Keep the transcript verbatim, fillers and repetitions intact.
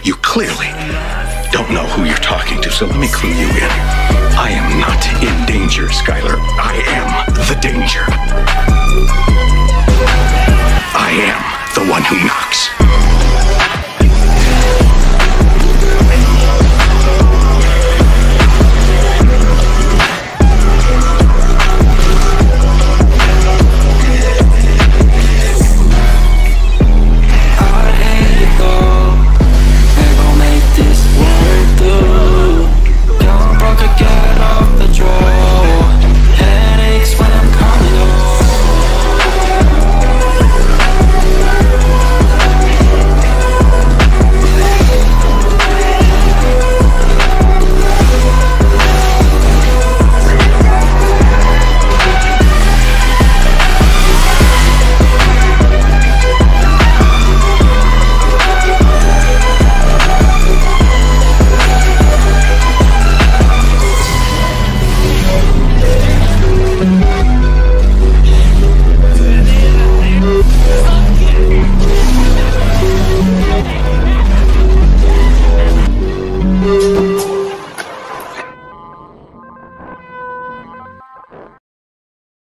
You clearly don't know who you're talking to, so let me clue you in. I am not in danger, Skylar. I am the danger. I am the one who knocks.